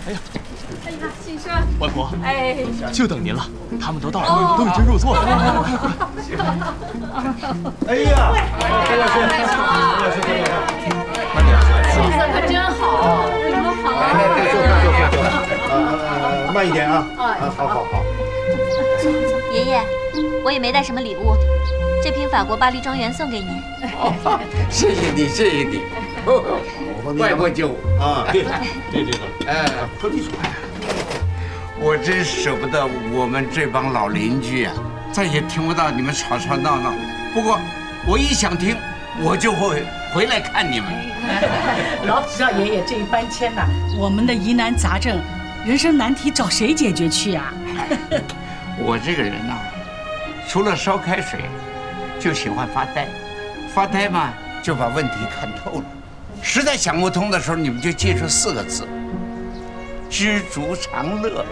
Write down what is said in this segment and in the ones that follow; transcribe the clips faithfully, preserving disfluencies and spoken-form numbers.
哎呀， 哎呀，信生， 外婆， 哎， 就等您了，他们都到了，都已经入座了。 哎呀，陈老师，陈老师，陈老师，慢点。 气色可真好，你们好。 来来来，坐坐坐坐坐。呃，慢一点啊。啊，好好好。 爷爷，我也没带什么礼物，这瓶法国巴黎庄园送给您。 哦，谢谢你，谢谢你。外婆酒啊，对对对的。 哎， 喝地水。 我真舍不得我们这帮老邻居啊，再也听不到你们吵吵闹闹。不过我一想听，我就会回来看你们。 老只要爷爷这一搬迁呐，我们的疑难杂症、人生难题找谁解决去啊？ 我这个人呐、啊，除了烧开水，就喜欢发呆。发呆嘛，就把问题看透了。实在想不通的时候，你们就记住四个字：知足常乐。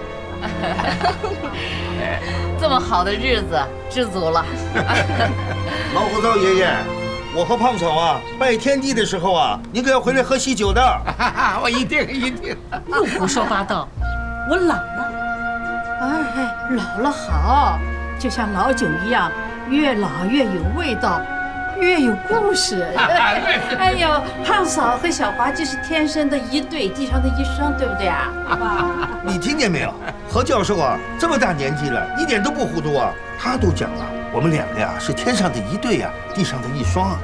这么好的日子，知足了。 老虎灶爷爷，我和胖嫂啊，拜天地的时候啊，您可要回来喝喜酒的。 我一定一定。 又胡说八道，我老了。 哎，老了好，就像老酒一样，越老越有味道，越有故事。哎呦，胖嫂和小华就是天生的一对，地上的一双，对不对啊？ 你听见没有？何教授啊，这么大年纪了，一点都不糊涂啊。他都讲了，我们两个呀是天上的一对呀，地上的一双。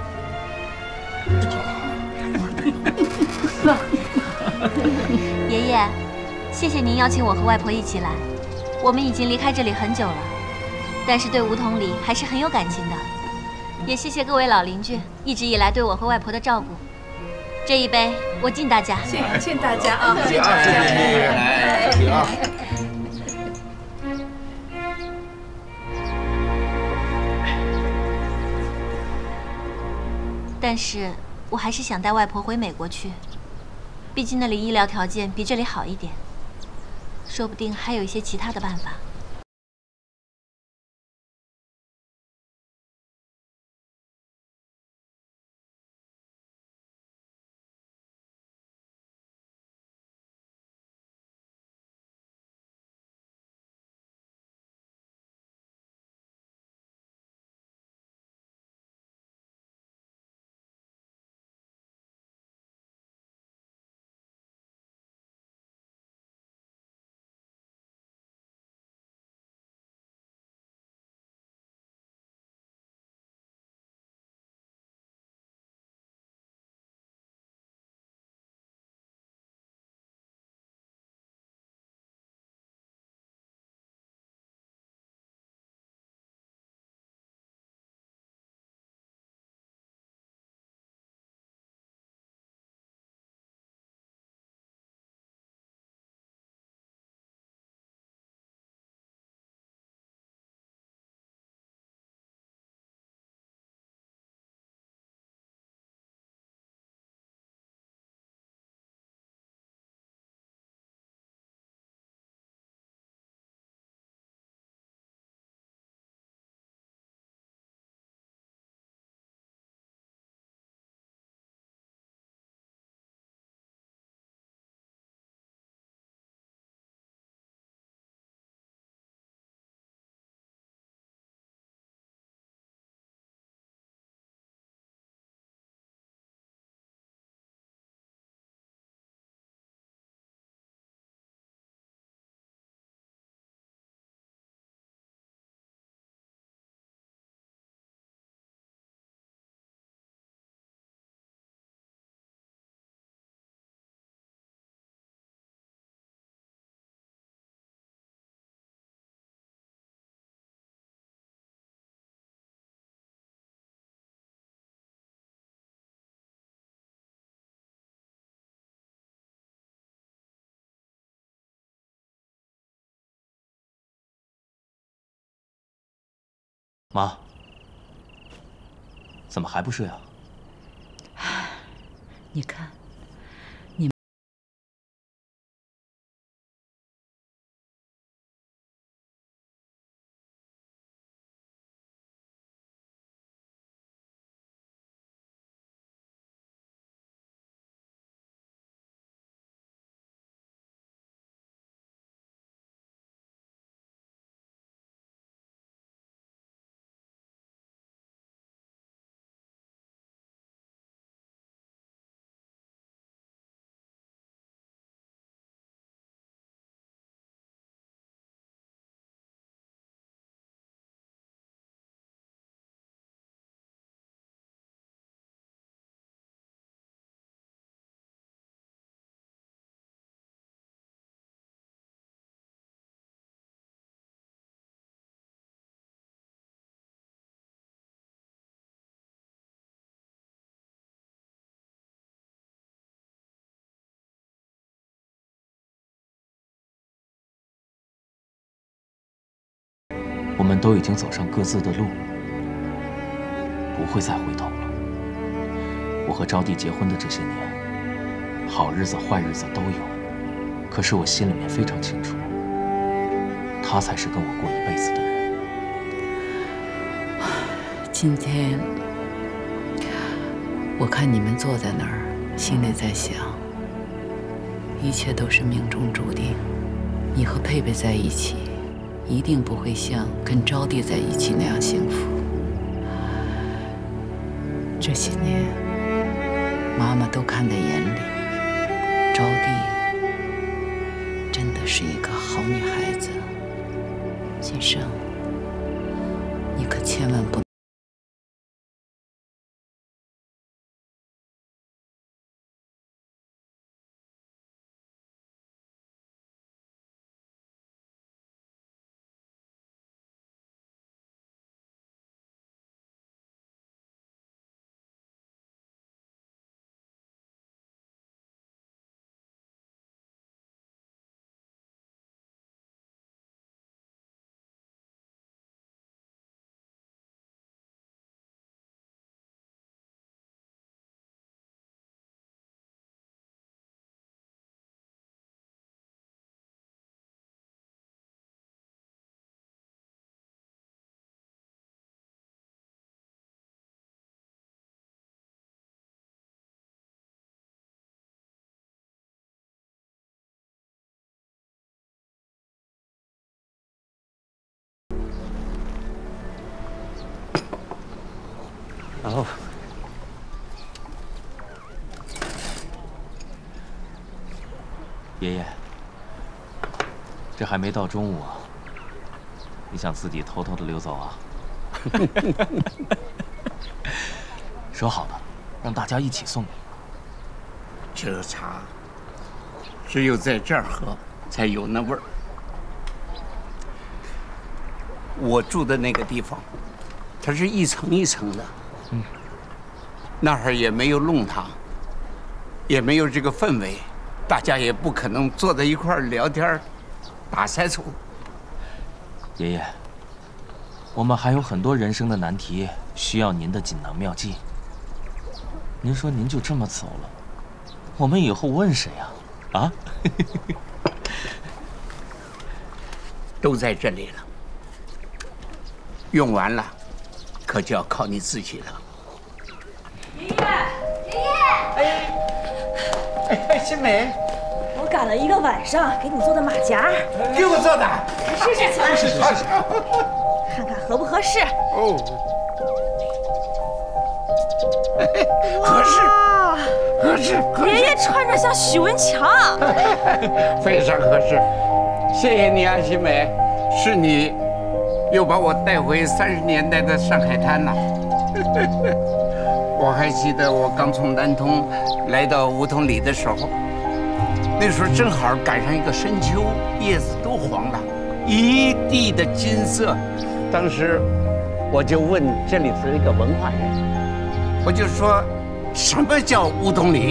爷爷，谢谢您邀请我和外婆一起来。我们已经离开这里很久了，但是对梧桐里还是很有感情的。也谢谢各位老邻居一直以来对我和外婆的照顾。这一杯，我敬大家。 敬敬大家啊！ 谢谢谢谢，来，请啊。 但是我还是想带外婆回美国去，毕竟那里医疗条件比这里好一点，说不定还有一些其他的办法。 妈，怎么还不睡啊？ 你看。 们都已经走上各自的路，不会再回头了。我和招娣结婚的这些年，好日子坏日子都有，可是我心里面非常清楚，他才是跟我过一辈子的人。 今天我看你们坐在那儿，心里在想，一切都是命中注定。你和佩佩在一起，一定不会像跟招娣在一起那样幸福。这些年，妈妈都看在眼里，招娣真的是一个好女孩子。今生，你可千万不。 哦，爷爷，这还没到中午啊，你想自己偷偷的溜走啊？说好的，让大家一起送你。 这茶只有在这儿喝才有那味儿。我住的那个地方，它是一层一层的，嗯，那儿也没有弄堂，也没有这个氛围，大家也不可能坐在一块儿聊天、打腮醋。 爷爷，我们还有很多人生的难题需要您的锦囊妙计。您说您就这么走了，我们以后问谁啊？啊？ 都在这里了，用完了，可就要靠你自己了。 爷爷，爷爷， 哎哎，新梅， 我赶了一个晚上给你做的马甲， 给我做的， 试试起来， 试试试试， 看看合不合适。 哦，合适，合适，合适。 爷爷穿着像许文强， 非常合适。谢谢你啊，新梅，是你又把我带回三十年代的上海滩了。我还记得我刚从南通来到梧桐里的时候，那时候正好赶上一个深秋，叶子都黄了，一地的金色。当时我就问这里头一个文化人，我就说什么叫梧桐里？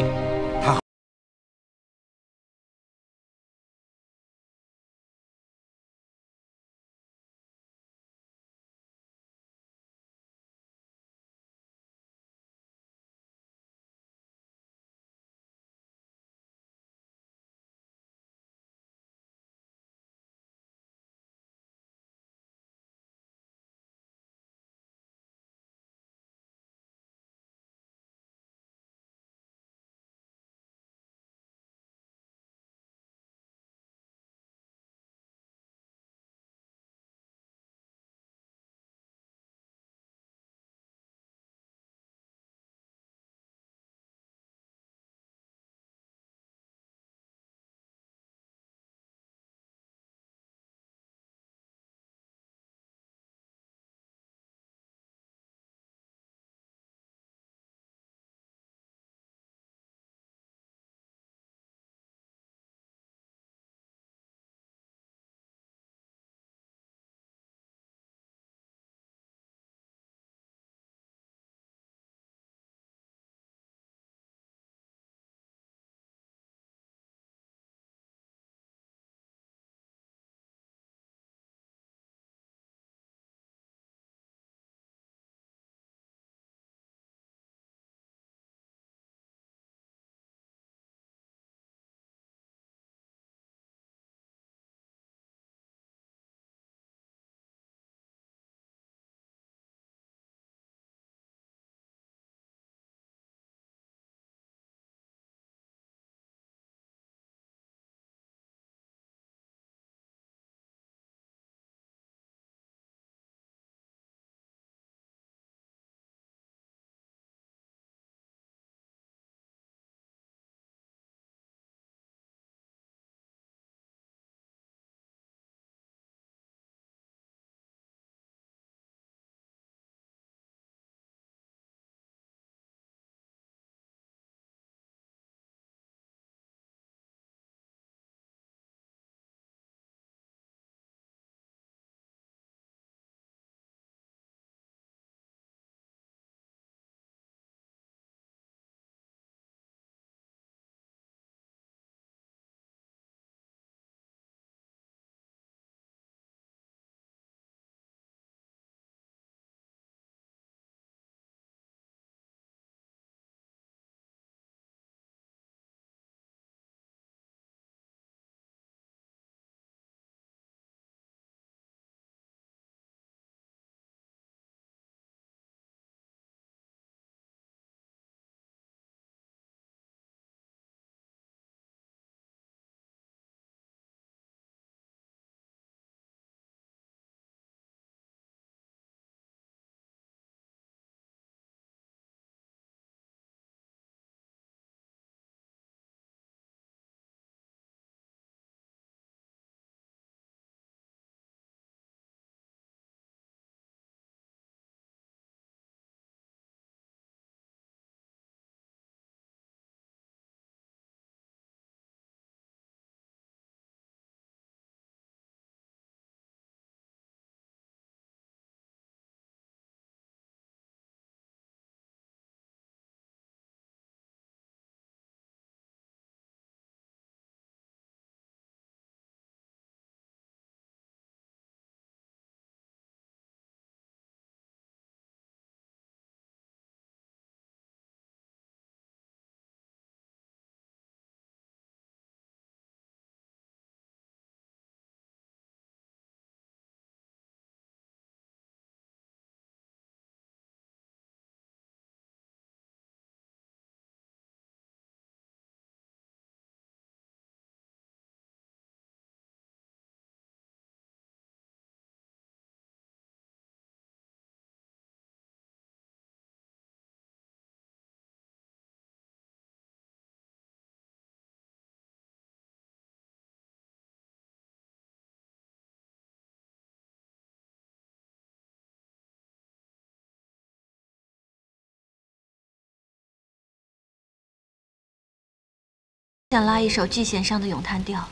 想拉一首剧弦上的咏叹调，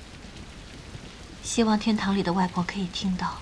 希望天堂里的外婆可以听到。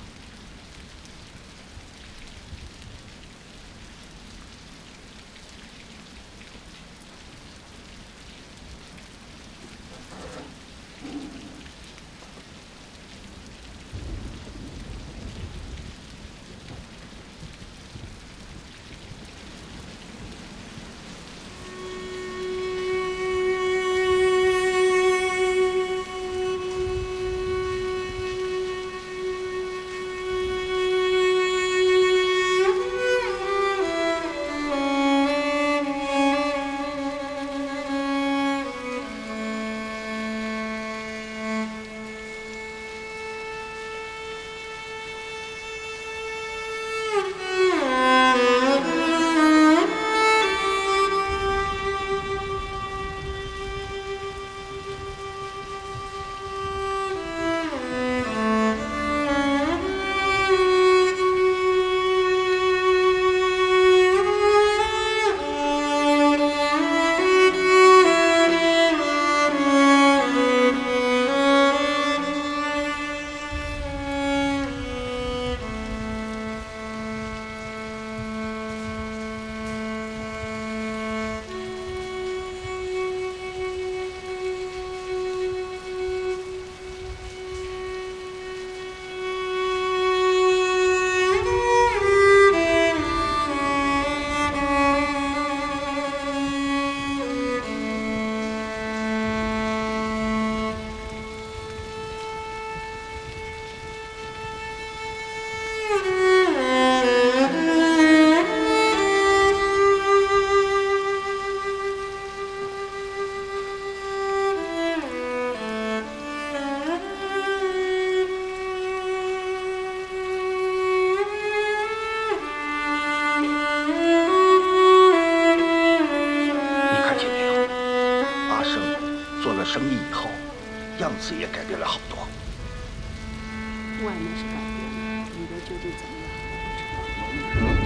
生意以后，样子也改变了好多。 外面是改变了，里边究竟怎么样，我不知道。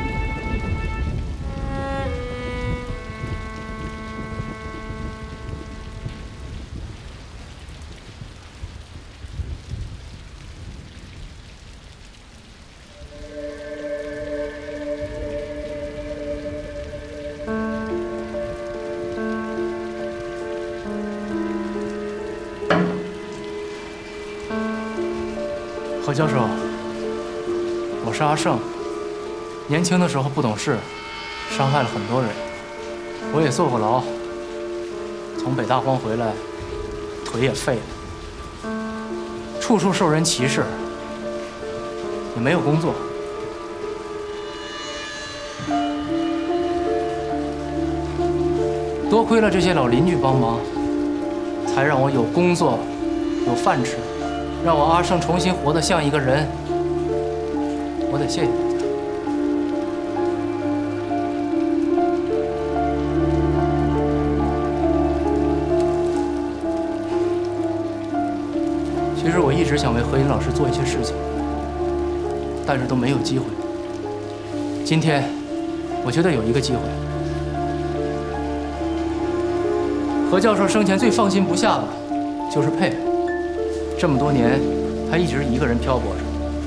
何教授，我是阿胜。年轻的时候不懂事，伤害了很多人。我也坐过牢，从北大荒回来，腿也废了，处处受人歧视，也没有工作。多亏了这些老邻居帮忙，才让我有工作，有饭吃。 让我阿胜重新活得像一个人，我得谢谢大家。其实我一直想为何云老师做一些事情，但是都没有机会。今天，我觉得有一个机会。何教授生前最放心不下的，就是佩佩。 这么多年，他一直一个人漂泊着。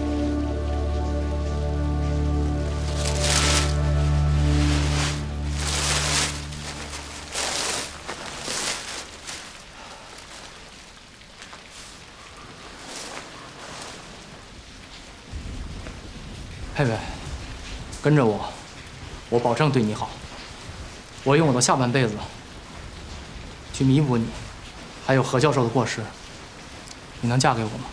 佩佩，跟着我，我保证对你好。我用我的下半辈子去弥补你，还有何教授的过失。 你能嫁给我吗？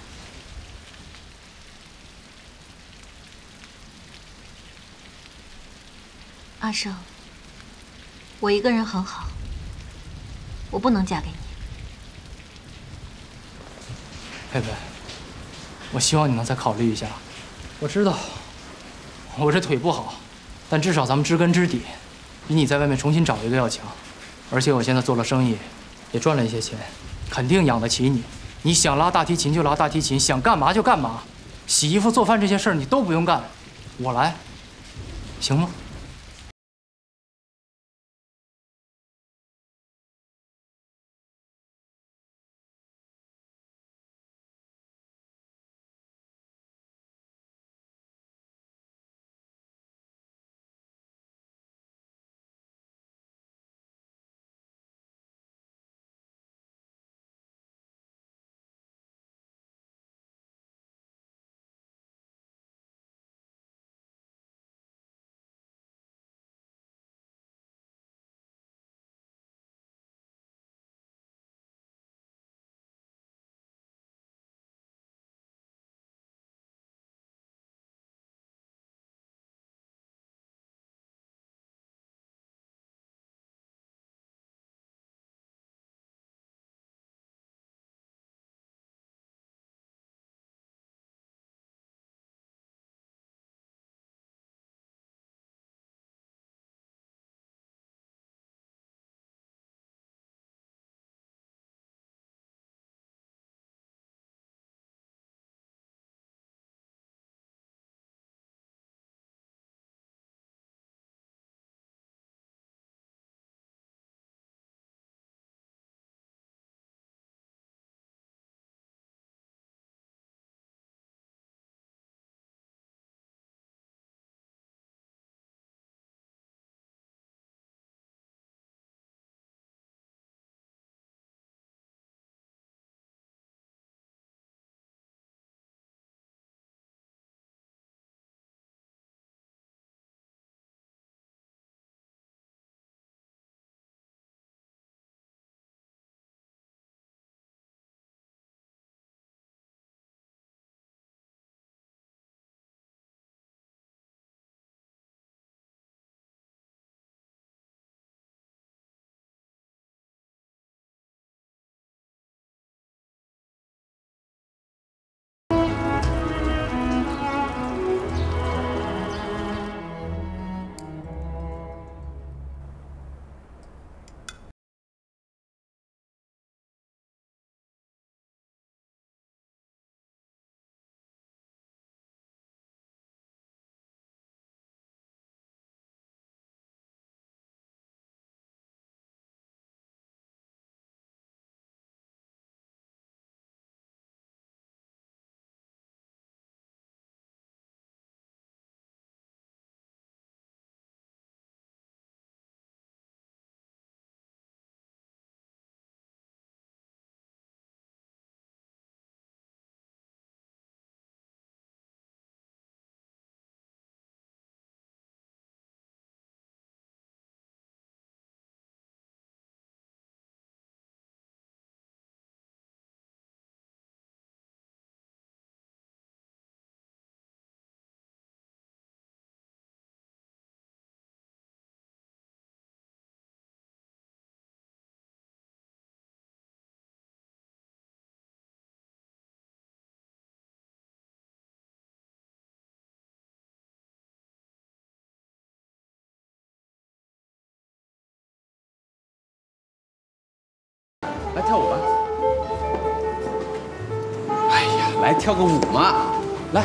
阿胜，我一个人很好，我不能嫁给你。 佩佩，我希望你能再考虑一下。我知道我这腿不好，但至少咱们知根知底，比你在外面重新找一个要强。而且我现在做了生意，也赚了一些钱，肯定养得起你。 你想拉大提琴就拉大提琴，想干嘛就干嘛，洗衣服、做饭这些事儿你都不用干，我来，行吗？ 来跳舞吧。哎呀，来跳个舞嘛，来。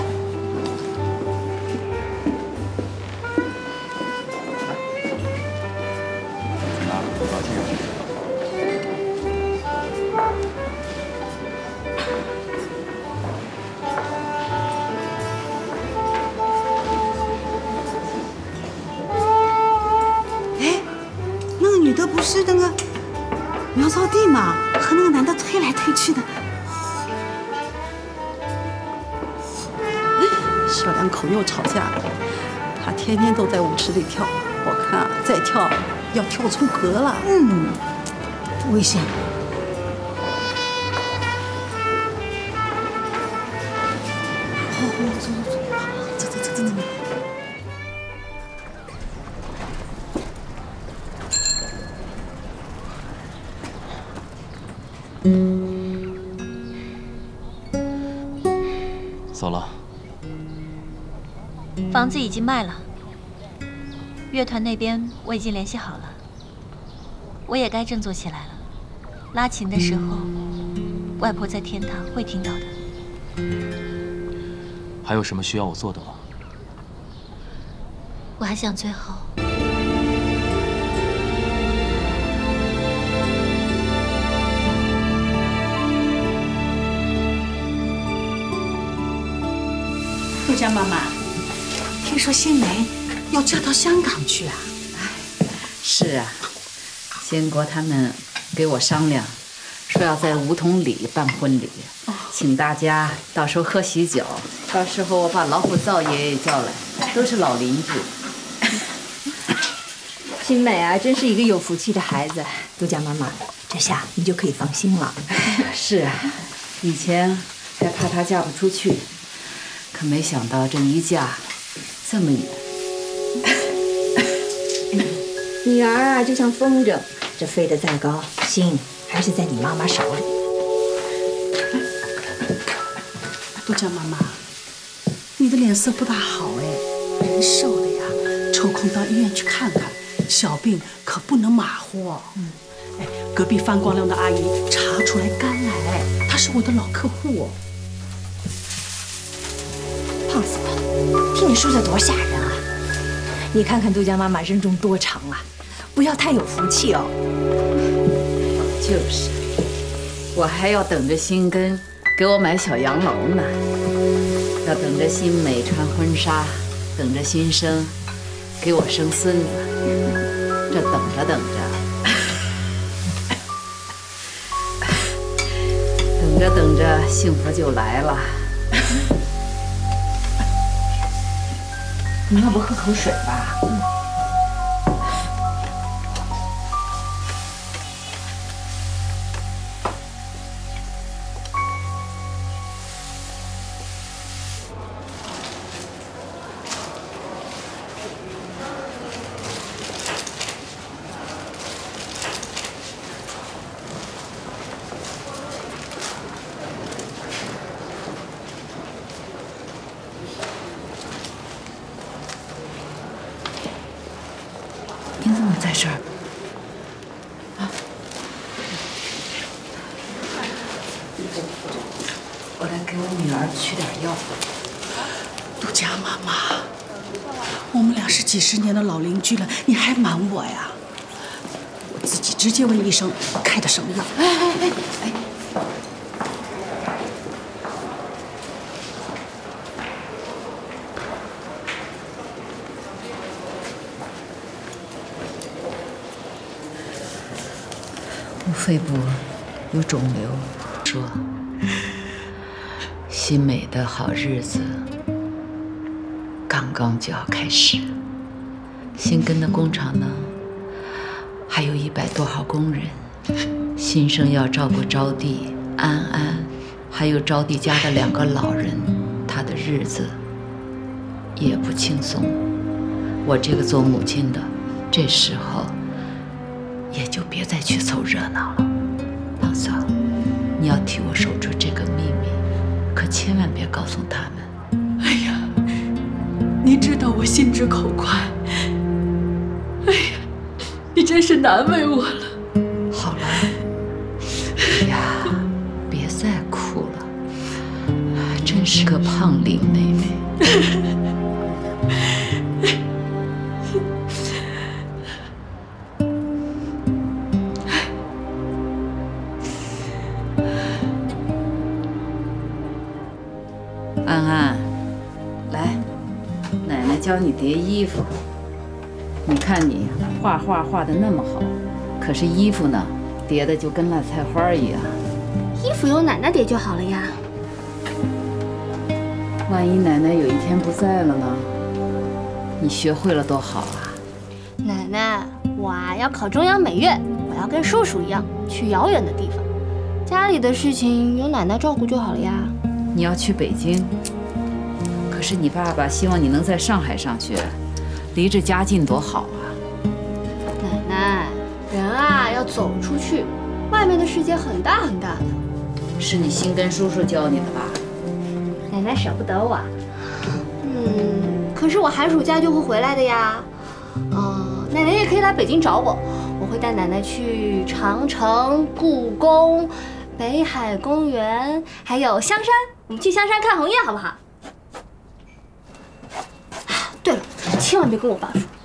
女的不是那个苗招娣吗？和那个男的推来推去的，小两口又吵架了。他天天都在舞池里跳，我看啊，再跳要跳出格了。嗯，危险。哦，走走走，走走走走走。 走了。 房子已经卖了，乐团那边我已经联系好了，我也该振作起来了。拉琴的时候，外婆在天堂会听到的。 还有什么需要我做的吗？ 我还想最后。 杜江妈妈，听说新梅要嫁到香港去啊？ 哎，是啊，建国他们给我商量，说要在梧桐里办婚礼，哦、请大家到时候喝喜酒。到时候我把老虎灶爷爷叫来，都是老邻居。 新美啊，真是一个有福气的孩子。杜江妈妈，这下你就可以放心了。 是啊，以前还怕她嫁不出去。 可没想到这一嫁这么远， 女儿啊就像风筝，这飞得再高，心还是在你妈妈手里。 杜江妈妈，你的脸色不大好哎，人瘦了呀，抽空到医院去看看，小病可不能马虎。嗯，哎，隔壁范光亮的阿姨查出来肝癌，她是我的老客户。 胖死了！听你说的多吓人啊！你看看杜江妈妈人中多长啊，不要太有福气哦。 就是，我还要等着新根给我买小洋楼呢，要等着新美穿婚纱，等着新生给我生孙子。这等着等着，等着等着，幸福就来了。 你要不喝口水吧？嗯。 你怎么在这儿？啊！我来给我女儿取点药。 杜佳妈妈，我们俩是几十年的老邻居了，你还瞒我呀？我自己直接问医生开的什么药。哎哎哎哎！ 肺部有肿瘤，说新美的好日子刚刚就要开始。新根的工厂呢，还有一百多号工人。新生要照顾招娣、安安，还有招娣家的两个老人，他的日子也不轻松。我这个做母亲的，这时候。 也就别再去凑热闹了，胖嫂，你要替我守住这个秘密，可千万别告诉他们。 哎呀，你知道我心直口快，哎呀，你真是难为我了。 好了， 趟林妹妹。安安，来，奶奶教你叠衣服。你看你画画画得那么好，可是衣服呢，叠的就跟烂菜花一样。 衣服由奶奶叠就好了呀。 万一奶奶有一天不在了呢？你学会了多好啊！ 奶奶，我啊要考中央美院，我要跟叔叔一样去遥远的地方。家里的事情由奶奶照顾就好了呀。 你要去北京，可是你爸爸希望你能在上海上学，离着家近多好啊！ 奶奶，人啊要走出去，外面的世界很大很大的。 是你新根叔叔教你的吧？ 奶奶舍不得我。嗯，可是我寒暑假就会回来的呀。嗯，奶奶也可以来北京找我，我会带奶奶去长城、故宫、北海公园，还有香山。我们去香山看红叶好不好？啊，对了，千万别跟我爸说。